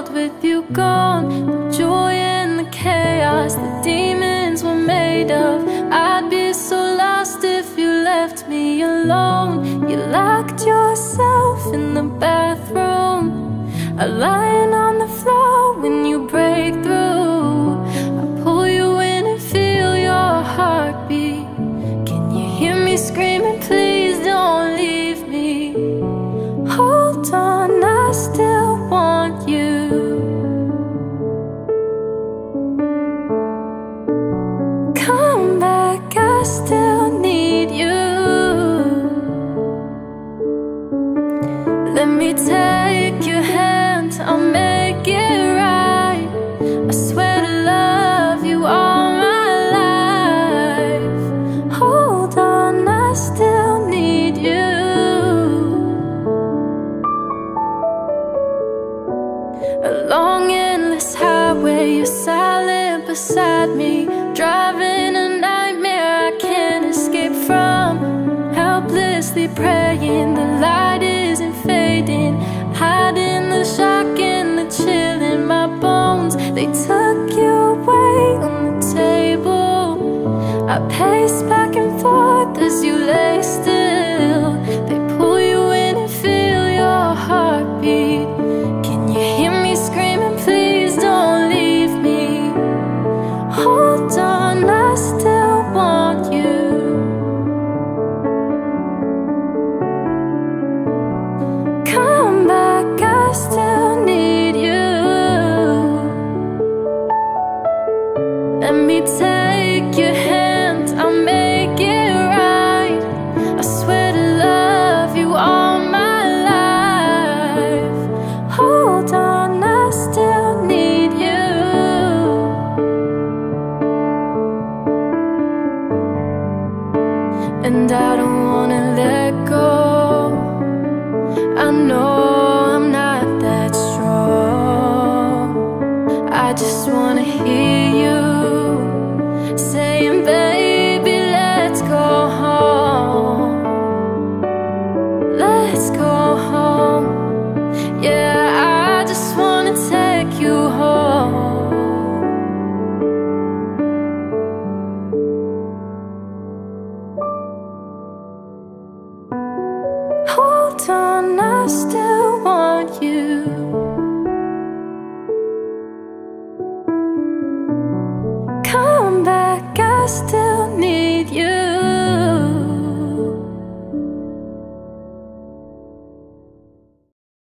world with you gone. The joy and the chaos the demons were made of. I'd be so lost if you left me alone. You locked yourself in the bathroom, lying on the floor when you break through. I pull you in and feel your heartbeat. Can you hear me screaming, please don't leave me? Hold on, I still want you. Come back, I still need you. Let me take your hand, I'll make it right. I swear to love you all my life. Hold on, I still need you. A long endless highway, you're silent beside me. Driving a nightmare I can't escape from. Helplessly praying the light isn't fading. Hiding the shock